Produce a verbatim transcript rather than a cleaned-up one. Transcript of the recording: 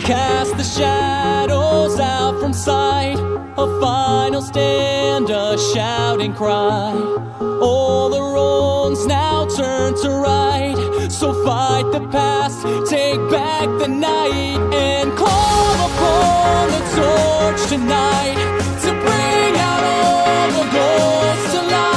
cast the shadows out from sight. A final stand, a shouting cry. All the wrongs now turn to right. So fight the past, take back the night, and call upon the torch tonight to bring out all the ghosts to life.